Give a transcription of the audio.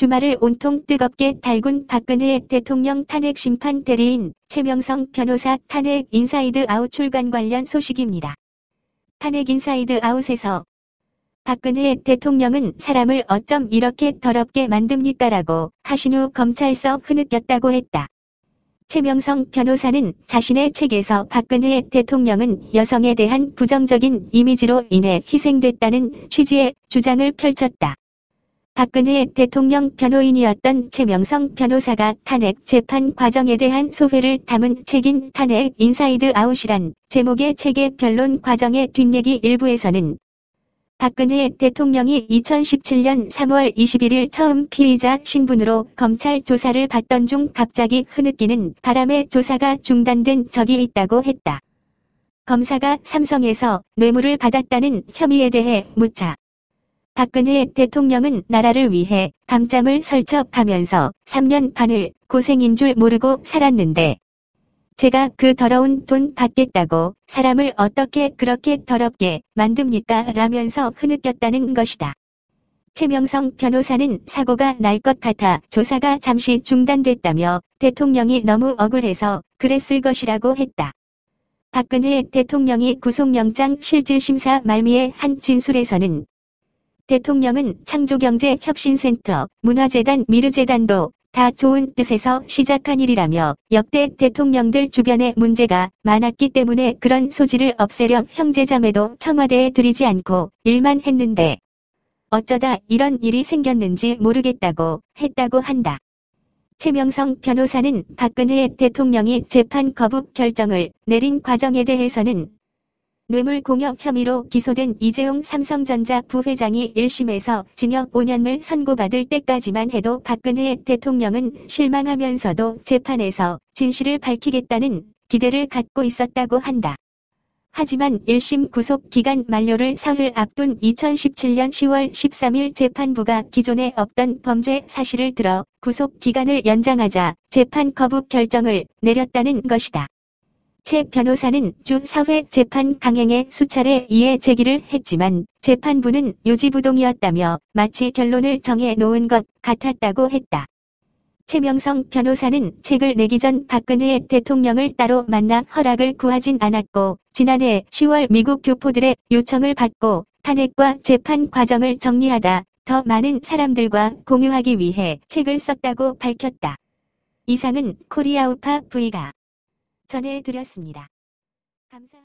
주말을 온통 뜨겁게 달군 박근혜 대통령 탄핵 심판 대리인 최명성 변호사 탄핵 인사이드 아웃 출간 관련 소식입니다. 탄핵 인사이드 아웃에서 박근혜 대통령은 사람을 어쩜 이렇게 더럽게 만듭니까라고 하신 후 검찰서 흐느꼈다고 했다. 최명성 변호사는 자신의 책에서 박근혜 대통령은 여성에 대한 부정적인 이미지로 인해 희생됐다는 취지의 주장을 펼쳤다. 박근혜 대통령 변호인이었던 최명성 변호사가 탄핵 재판 과정에 대한 소회를 담은 책인 탄핵 인사이드 아웃이란 제목의 책의 변론 과정의 뒷얘기 일부에서는 박근혜 대통령이 2017년 3월 21일 처음 피의자 신분으로 검찰 조사를 받던 중 갑자기 흐느끼는 바람에 조사가 중단된 적이 있다고 했다. 검사가 삼성에서 뇌물을 받았다는 혐의에 대해 묻자 박근혜 대통령은 나라를 위해 밤잠을 설쳐가면서 3년 반을 고생인 줄 모르고 살았는데 제가 그 더러운 돈 받겠다고 사람을 어떻게 그렇게 더럽게 만듭니까? 라면서 흐느꼈다는 것이다. 최명성 변호사는 사고가 날 것 같아 조사가 잠시 중단됐다며 대통령이 너무 억울해서 그랬을 것이라고 했다. 박근혜 대통령이 구속영장 실질심사 말미에 한 진술에서는 대통령은 창조경제혁신센터, 문화재단, 미르재단도 다 좋은 뜻에서 시작한 일이라며 역대 대통령들 주변에 문제가 많았기 때문에 그런 소지를 없애려 형제자매도 청와대에 들이지 않고 일만 했는데 어쩌다 이런 일이 생겼는지 모르겠다고 했다고 한다. 최명성 변호사는 박근혜 대통령이 재판 거부 결정을 내린 과정에 대해서는 뇌물 공여 혐의로 기소된 이재용 삼성전자 부회장이 1심에서 징역 5년을 선고받을 때까지만 해도 박근혜 대통령은 실망하면서도 재판에서 진실을 밝히겠다는 기대를 갖고 있었다고 한다. 하지만 1심 구속 기간 만료를 사흘 앞둔 2017년 10월 13일 재판부가 기존에 없던 범죄 사실을 들어 구속 기간을 연장하자 재판 거부 결정을 내렸다는 것이다. 최 변호사는 주 사회 재판 강행에 수차례 이해 제기를 했지만 재판부는 요지부동이었다며 마치 결론을 정해 놓은 것 같았다고 했다. 최명성 변호사는 책을 내기 전 박근혜 대통령을 따로 만나 허락을 구하진 않았고 지난해 10월 미국 교포들의 요청을 받고 탄핵과 재판 과정을 정리하다 더 많은 사람들과 공유하기 위해 책을 썼다고 밝혔다. 이상은 코리아우파 V가 전해드렸습니다. 감사합니다.